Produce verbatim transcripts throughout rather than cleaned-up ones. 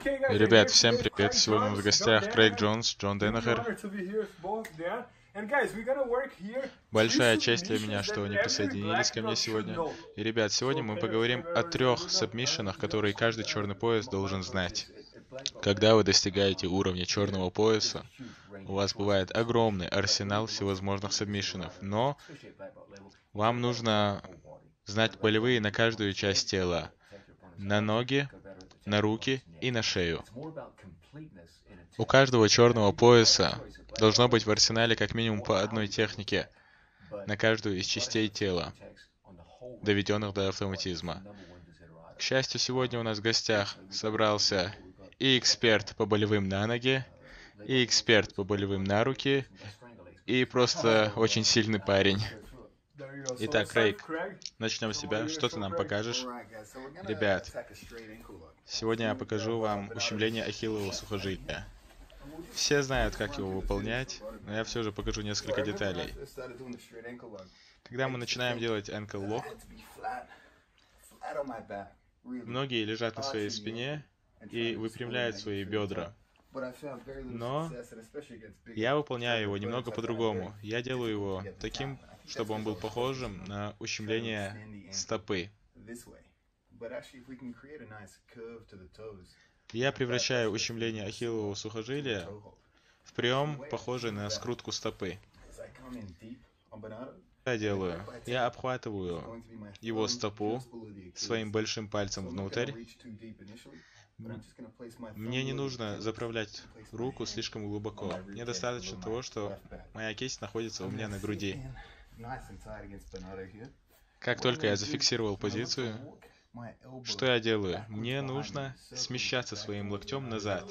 Ребят, всем привет! Сегодня у нас в гостях Крейг Джонс, Джон Денахер. Большая честь для меня, что они присоединились ко мне сегодня. И, ребят, сегодня мы поговорим о трех сабмишенах, которые каждый черный пояс должен знать. Когда вы достигаете уровня черного пояса, у вас бывает огромный арсенал всевозможных сабмишенов, но вам нужно знать болевые на каждую часть тела. На ноги, на руки и на шею. У каждого черного пояса должно быть в арсенале как минимум по одной технике на каждую из частей тела, доведенных до автоматизма. К счастью, сегодня у нас в гостях собрался и эксперт по болевым на ноги, и эксперт по болевым на руки, и просто очень сильный парень. Итак, Крейг, начнем с тебя. Что ты нам покажешь? Ребят, сегодня я покажу вам ущемление ахиллового сухожилия. Все знают, как его выполнять, но я все же покажу несколько деталей. Когда мы начинаем делать ankle lock, многие лежат на своей спине и выпрямляют свои бедра. Но я выполняю его немного по-другому. Я делаю его таким, чтобы он был похожим на ущемление стопы. Я превращаю ущемление ахиллового сухожилия в прием, похожий на скрутку стопы. Что я делаю? Я обхватываю его стопу своим большим пальцем внутрь. Мне не нужно заправлять руку слишком глубоко. Мне достаточно того, что моя кисть находится у меня на груди. Как только я зафиксировал позицию, что я делаю? Мне нужно смещаться своим локтем назад.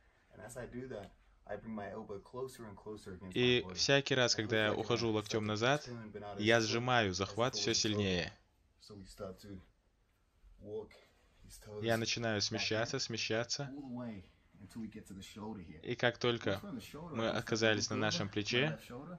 И всякий раз, когда я ухожу локтем назад, я сжимаю захват все сильнее. Я начинаю смещаться, смещаться. И как только мы оказались на нашем плече,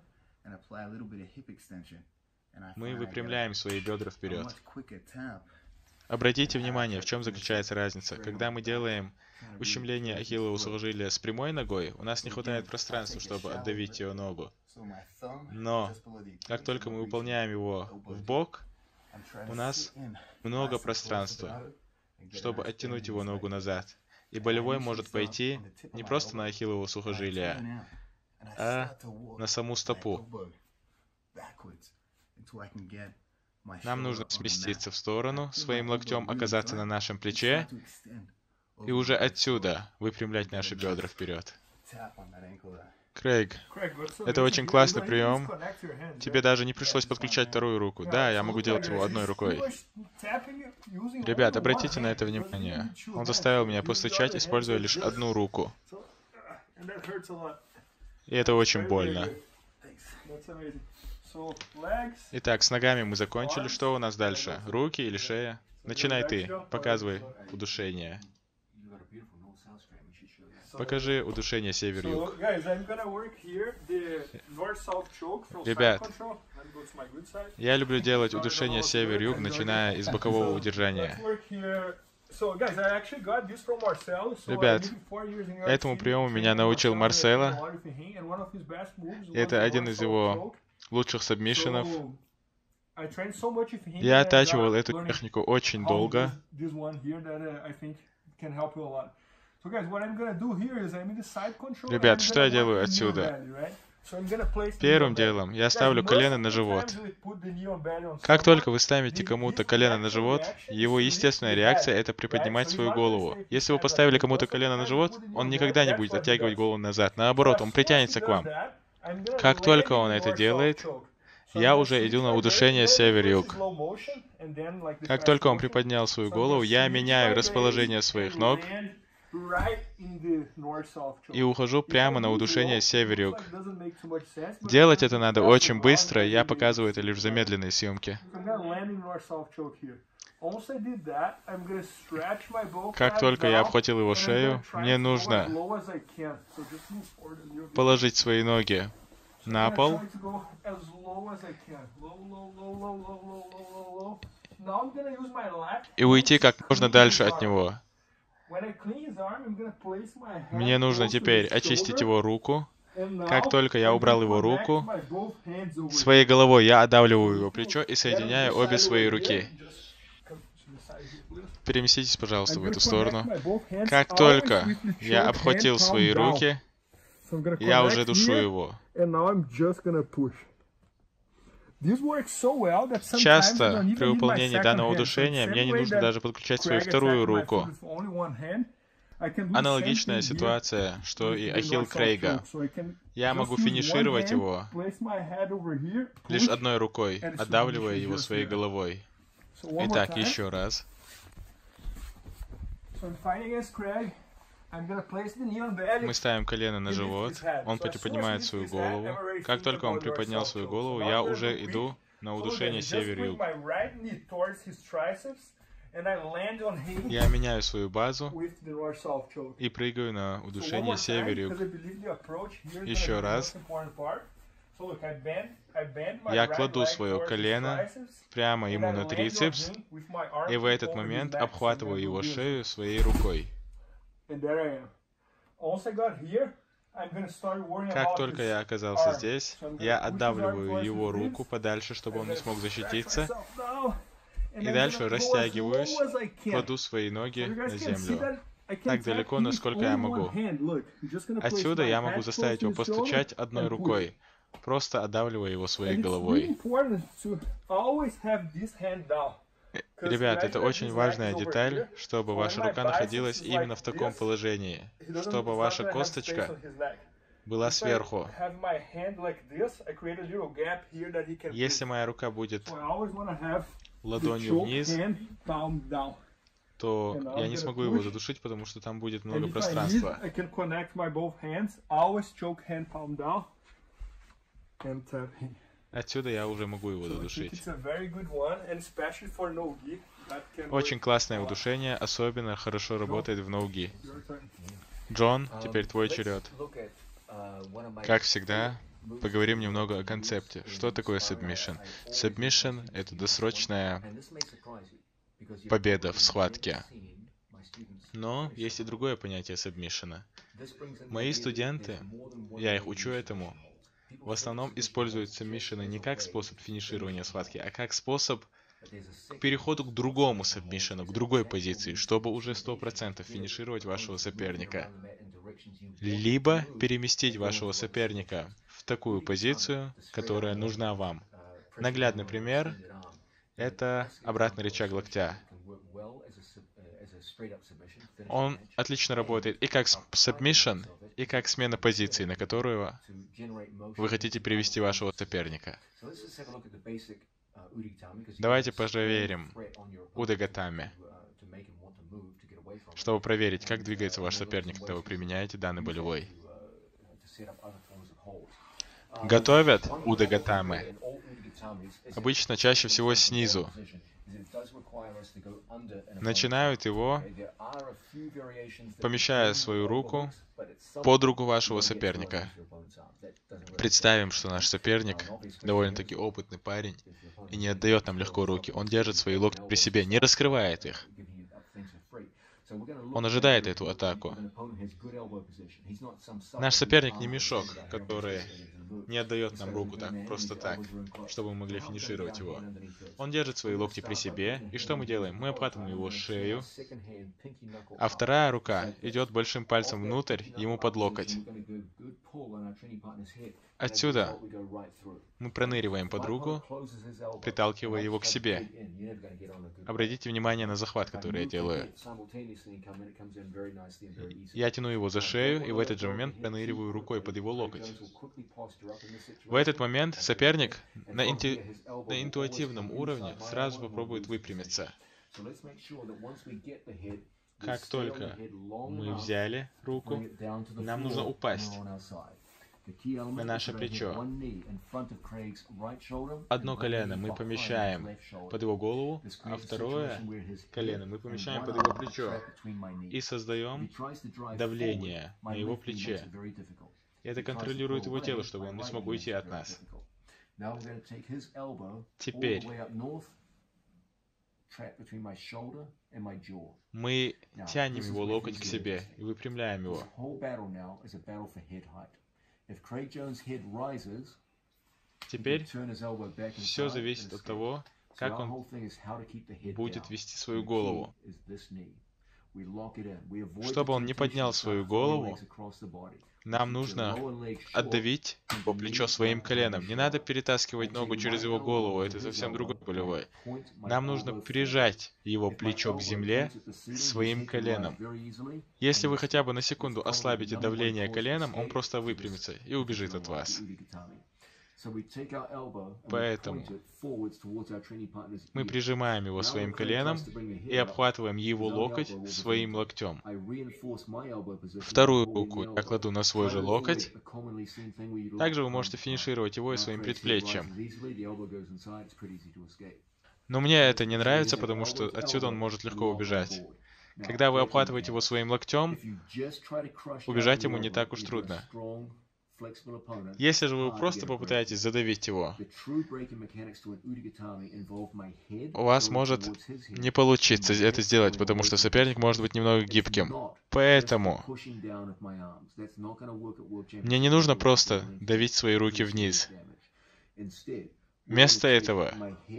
мы выпрямляем свои бедра вперед. Обратите внимание, в чем заключается разница. Когда мы делаем ущемление ахиллового сухожилия с прямой ногой, у нас не хватает пространства, чтобы отдавить ее ногу. Но как только мы выполняем его в бок, у нас много пространства, чтобы оттянуть его ногу назад. И болевой может пойти не просто на ахиллово сухожилие, а на саму стопу. Нам нужно сместиться в сторону, своим локтем оказаться на нашем плече, и уже отсюда выпрямлять наши бедра вперед. Крейг, это очень классный прием. Тебе даже не пришлось подключать вторую руку. Да, я могу делать его одной рукой. Ребят, обратите на это внимание. Он заставил меня постучать, используя лишь одну руку. И это очень больно. Итак, с ногами мы закончили. Что у нас дальше? Руки или шея? Начинай ты. Показывай удушение. Покажи удушение север-юг. Ребят, я люблю делать удушение север-юг, начиная из бокового удержания. Ребят, этому приему меня научил Марсело. Это один из его лучших сабмишенов. Я оттачивал эту технику очень долго. Ребят, что я делаю отсюда? Первым делом я ставлю колено на живот. Как только вы ставите кому-то колено на живот, его естественная реакция — это приподнимать свою голову. Если вы поставили кому-то колено на живот, он никогда не будет оттягивать голову назад. Наоборот, он притянется к вам. Как только он это делает, я уже иду на удушение север-юг. Как только он приподнял свою голову, я меняю расположение своих ног и ухожу прямо на удушение север-юг. Делать это надо очень быстро, я показываю это лишь в замедленной съемке. Как только я обхватил его шею, мне нужно положить свои ноги на пол и уйти как можно дальше от него. Мне нужно теперь очистить его руку. Как только я убрал его руку, своей головой я отдавливаю его плечо и соединяю обе свои руки. Переместитесь, пожалуйста, в эту сторону. Как только я обхватил свои руки, я уже душу его. Часто при выполнении данного удушения мне не нужно даже подключать свою вторую руку. Аналогичная ситуация, что и Ахилл Крейга. Я могу финишировать его лишь одной рукой, отдавливая его своей головой. Итак, еще раз. Мы ставим колено на живот, он приподнимает свою голову. Как только он приподнял свою голову, я уже иду на удушение север-юг. Я меняю свою базу и прыгаю на удушение север-юг. Еще раз. Я кладу свое колено прямо ему на трицепс, и в этот момент обхватываю его шею своей рукой. Как только я оказался здесь, я отдавливаю его руку подальше, чтобы он не смог защититься. И дальше растягиваюсь, кладу свои ноги на землю. Так далеко, насколько я могу. Отсюда я могу заставить его постучать одной рукой, просто отдавливая его своей головой. Ребят, это очень важная деталь, чтобы ваша рука находилась именно в таком положении, чтобы ваша косточка была сверху. Если моя рука будет ладонью вниз, то я не смогу его задушить, потому что там будет много пространства. Отсюда я уже могу его задушить. Очень классное удушение, особенно хорошо работает в ноги. Джон, теперь твой черед. Как всегда, поговорим немного о концепте. Что такое submission? Submission — это досрочная победа в схватке. Но есть и другое понятие submission. Мои студенты, я их учу этому, в основном используют submission не как способ финиширования схватки, а как способ к переходу к другому submission, к другой позиции, чтобы уже сто процентов финишировать вашего соперника. Либо переместить вашего соперника в такую позицию, которая нужна вам. Наглядный пример — это обратный рычаг локтя. Он отлично работает и как submission, и как смена позиции, на которую вы хотите привести вашего соперника. Давайте проверим удагатами, чтобы проверить, как двигается ваш соперник, когда вы применяете данный болевой. Готовят удагатами обычно чаще всего снизу. Начинают его, помещая свою руку под руку вашего соперника. Представим, что наш соперник довольно-таки опытный парень и не отдает нам легко руки. Он держит свои локти при себе, не раскрывает их. Он ожидает эту атаку. Наш соперник не мешок, который не отдает нам руку так, просто так, чтобы мы могли финишировать его. Он держит свои локти при себе, и что мы делаем? Мы обхватываем его шею, а вторая рука идет большим пальцем внутрь, ему под локоть. Отсюда мы проныриваем под руку, приталкивая его к себе. Обратите внимание на захват, который я делаю. Я тяну его за шею, и в этот же момент проныриваю рукой под его локоть. В этот момент соперник на, инту... на интуитивном уровне сразу попробует выпрямиться. Как только мы взяли руку, нам нужно упасть на наше плечо. Одно колено мы помещаем под его голову, а второе колено мы помещаем под его плечо и создаем давление на его плече. Это контролирует его тело, чтобы он не смог уйти от нас. Теперь Мы тянем его локоть к себе и выпрямляем его. Теперь все зависит от того, как он будет вести свою голову. Чтобы он не поднял свою голову, нам нужно отдавить его плечо своим коленом. Не надо перетаскивать ногу через его голову, это совсем другой болевой. Нам нужно прижать его плечо к земле своим коленом. Если вы хотя бы на секунду ослабите давление коленом, он просто выпрямится и убежит от вас. Поэтому мы прижимаем его своим коленом и обхватываем его локоть своим локтем. Вторую руку я кладу на свой же локоть. Также вы можете финишировать его и своим предплечьем. Но мне это не нравится, потому что отсюда он может легко убежать. Когда вы обхватываете его своим локтем, убежать ему не так уж трудно. Если же вы просто попытаетесь задавить его, у вас может не получиться это сделать, потому что соперник может быть немного гибким. Поэтому мне не нужно просто давить свои руки вниз. Вместо этого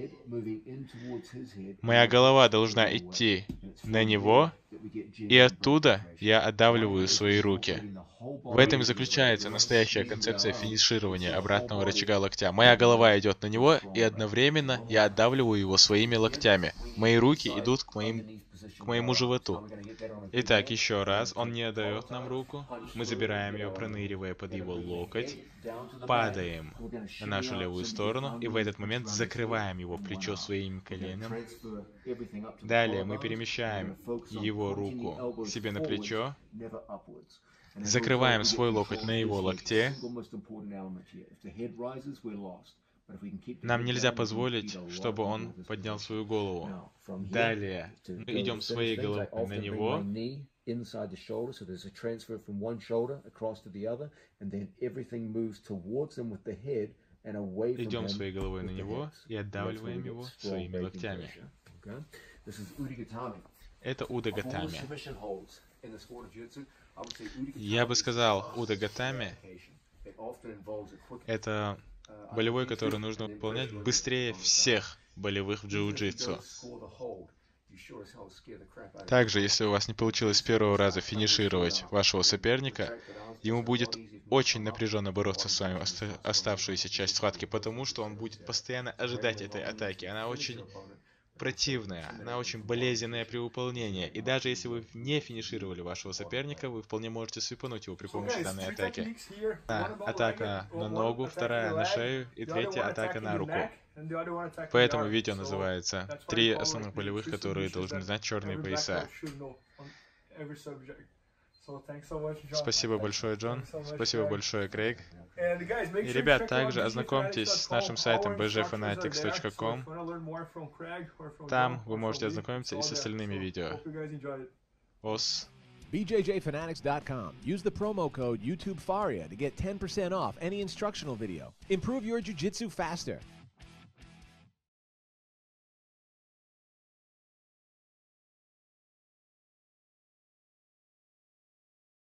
моя голова должна идти на него, и оттуда я отдавливаю свои руки. В этом и заключается настоящая концепция финиширования обратного рычага локтя. Моя голова идет на него, и одновременно я отдавливаю его своими локтями. Мои руки идут к, моим, к моему животу. Итак, еще раз. Он не отдает нам руку. Мы забираем ее, проныривая под его локоть. Падаем на нашу левую сторону, и в этот момент закрываем его плечо своим коленом. Далее мы перемещаем его руку себе на плечо. Закрываем свой локоть на его локте. Нам нельзя позволить, чтобы он поднял свою голову. Далее мы идем своей головой на него. Идем своей головой на него и отдавливаем его своими локтями. Это удагатами. Я бы сказал, удагатами — это болевой, который нужно выполнять быстрее всех болевых в джиу-джитсу. Также, если у вас не получилось с первого раза финишировать вашего соперника, ему будет очень напряженно бороться с вами оставшуюся часть схватки, потому что он будет постоянно ожидать этой атаки. Она очень противная, она очень болезненная при выполнении. И даже если вы не финишировали вашего соперника, вы вполне можете свипануть его при помощи данной атаки. Да, атака на ногу, вторая на шею и третья атака на руку. Поэтому видео называется «Три основных болевых, которые должны знать черные пояса». Спасибо большое, Джон. Спасибо большое, Крейг. И, ребят, также ознакомьтесь с нашим сайтом би джей фанатикс точка ком. Там вы можете ознакомиться и с остальными видео. Ос. B J J Fanatics dot com. Use the promo code YouTube Faria to get ten percent off any instructional video. Improve your jiu-jitsu faster.